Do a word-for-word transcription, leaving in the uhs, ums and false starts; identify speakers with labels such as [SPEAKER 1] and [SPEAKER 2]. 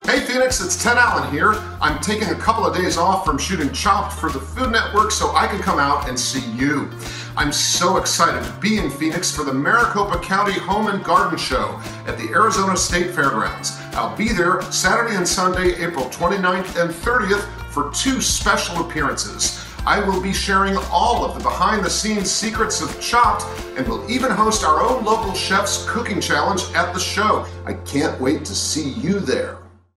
[SPEAKER 1] Hey Phoenix, it's Ted Allen here. I'm taking a couple of days off from shooting Chopped for the Food Network so I can come out and see you. I'm so excited to be in Phoenix for the Maricopa County Home and Garden Show at the Arizona State Fairgrounds. I'll be there Saturday and Sunday, April twenty-ninth and thirtieth for two special appearances. I will be sharing all of the behind-the-scenes secrets of Chopped, and we'll even host our own local chef's cooking challenge at the show. I can't wait to see you there.